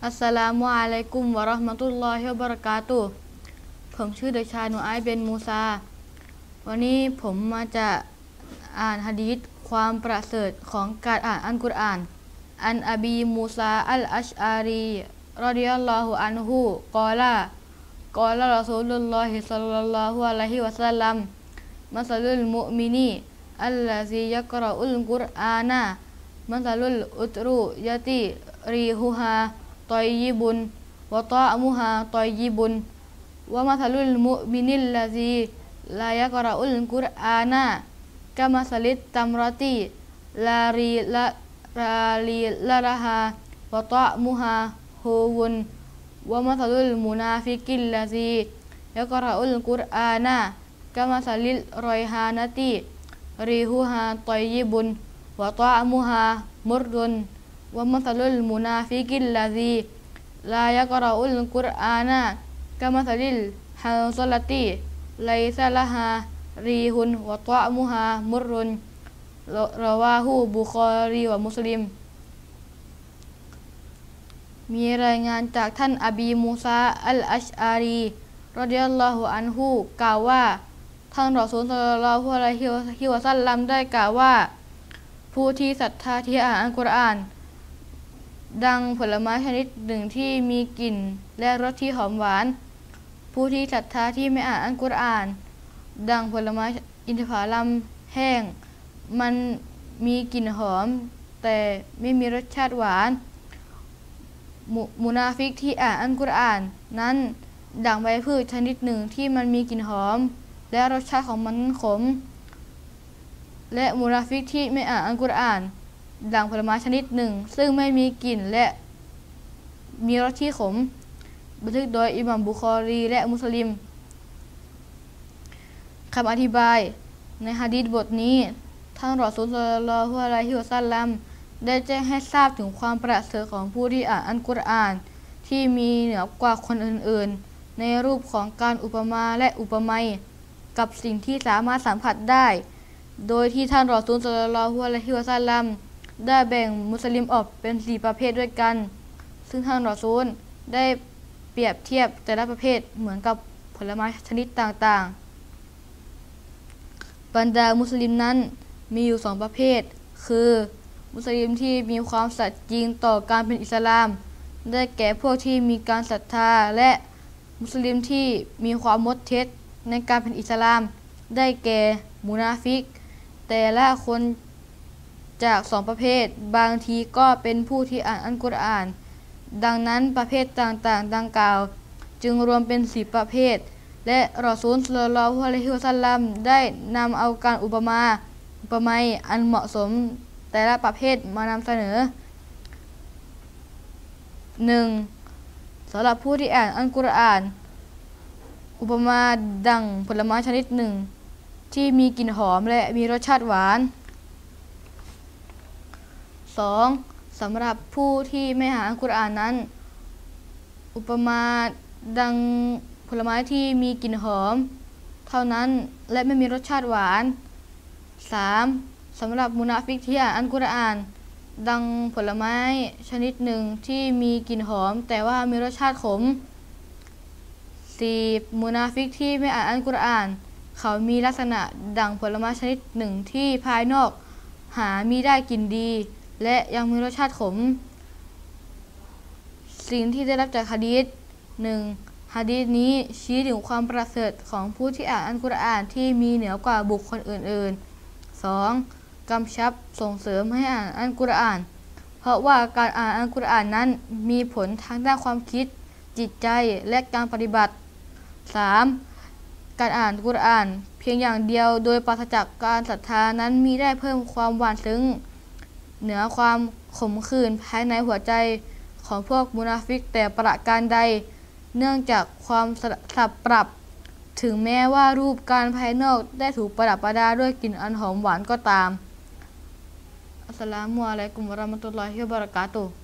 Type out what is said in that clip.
อัสสลามุอะลัยกุมวะเราะห์มะตุลลอฮิวะบะเราะกาตุฮ์ผมชื่อเด็กชายนูอัยเบนมูซาวันนี้ผมมาจะอ่านหะดีษความประเสริฐของการอ่านอัลกุรอานอันอบีมูซาอัลอัชอารีรอฎิยัลลอฮุอันฮุกอลารอซูลุลลอฮิศ็อลลัลลอฮุอะลัยฮิวะซัลลัมมัสลุลมุอ์มินีอัลลซียักรออุลกุรอานะมัสลุลอุตรุยะติรีฮุฮาตอยยิบุนวะตอมุฮาตอยยิบุนวะมัสลุลมุอ์มินิลลซีลายักรออุลกุรอานะกะมัสลิตตัมรอติลารีลาราฮาวะตอมุฮาฮูวุนวะมัสลุลมุนาฟิกิลลซียักรออุลกุรอานะกะมัสลิลรอยฮานะติรีฮุฮาตอยยิบุนวะตอมุฮามุรดุนวะมัสลุลมุนาฟิกิลลาซีลายักรออุลกุรอานะกะมัสลิลฮันซอลติไลซะละฮารีฮุนวะตอมุฮามุรรุนรอวาฮูบุคอรีวะมุสลิมมีรายงานจากท่านอบีมูซาอัลอัชอารีรอฎิยัลลอฮุอันฮุกล่าวว่าท่านรอซูลศ็อลลัลลอฮุอะลัยฮิวะซัลลัมได้กล่าวว่าผู้ที่ศรัทธาที่อ่านอัลกุรอานดังผลไม้ชนิดหนึ่งที่มีกลิ่นและรสที่หอมหวานผู้ที่ศรัทธาที่ไม่อ่านอัลกุรอานดังผลไม้อินทผลัมแห้งมันมีกลิ่นหอมแต่ไม่มีรสชาติหวานมุนาฟิกที่อ่านอัลกุรอานนั้นดังใบพืชชนิดหนึ่งที่มันมีกลิ่นหอมและรสชาติของมันขมและมุนาฟิกที่ไม่อ่านอัลกุรอานดังผลไม้ชนิดหนึ่งซึ่งไม่มีกลิ่นและมีรสที่ขมบันทึกโดยอิหม่ามบุคอรีและมุสลิมคำอธิบายในหะดีษบทนี้ท่านรอซูล ศ็อลลัลลอฮุอะลัยฮิวะซัลลัมได้แจ้งให้ทราบถึงความประเสริฐของผู้ที่อ่านอัลกุรอานที่มีเหนือกว่าคนอื่นๆในรูปของการอุปมาและอุปไมยกับสิ่งที่สามารถสัมผัสได้โดยที่ท่านรอซูล ศ็อลลัลลอฮุอะลัยฮิวะซัลลัมได้แบ่งมุสลิมออกเป็น4ประเภทด้วยกันซึ่งท่านรอซูลได้เปรียบเทียบแต่ละประเภทเหมือนกับผลไม้ชนิดต่างๆบรรดามุสลิมนั้นมีอยู่2ประเภทคือมุสลิมที่มีความสัตย์จริงต่อการเป็นอิสลามได้แก่พวกที่มีการศรัทธาและมุสลิมที่มีความมดเท็จในการเป็นอิสลามได้แก่มุนาฟิกแต่ละคนจาก2ประเภทบางทีก็เป็นผู้ที่อ่านอัลกุรอานดังนั้นประเภทต่างๆดังกล่าวจึงรวมเป็น10ประเภทและรอซูล ศ็อลลัลลอฮุอะลัยฮิวะซัลลัมได้นำเอาการอุปไมยอันเหมาะสมแต่ละประเภทมานำเสนอ 1. สำหรับผู้ที่อ่านอัลกุรอานอุปมาดังผลไม้ชนิดหนึ่งที่มีกลิ่นหอมและมีรสชาติหวาน 2. สำหรับผู้ที่ไม่อ่านอัลกุรอานนั้นอุปมาดังผลไม้ที่มีกลิ่นหอมเท่านั้นและไม่มีรสชาติหวาน 3. สำหรับมุนาฟิกที่อ่านอัลกุรอานดังผลไม้ชนิดหนึ่งที่มีกลิ่นหอมแต่ว่ามีรสชาติขม 4. มุนาฟิกที่ไม่อ่านอัลกุรอานเขามีลักษณะดังผลไม้ชนิดหนึ่งที่ภายนอกหามิได้กลิ่นดีและยังมีรสชาติขมสิ่งที่ได้รับจากหะดีษ 1. หะดีษนี้ชี้ถึงความประเสริฐของผู้ที่อ่านอัลกุรอานที่มีเหนือกว่าบุคคลอื่นๆ 2. กำชับส่งเสริมให้อ่านอัลกุรอานเพราะว่าการอ่านอัลกุรอานนั้นมีผลทางด้านความคิดจิตใจและการปฏิบัติ 3. การอ่านกุรอานเพียงอย่างเดียวโดยปราศจากการศรัทธานั้นมิได้เพิ่มความหวานซึ้งเหนือความขมขื่นภายในหัวใจของพวกมุนาฟิกแต่ประการใดเนื่องจากความสับปรับถึงแม้ว่ารูปการภายนอกได้ถูกประดับประดาด้วยกลิ่นอันหอมหวานก็ตามอัสสลามุอะลัยกุมวะเราะมะตุลลอฮิวะบะเราะกาตุฮ์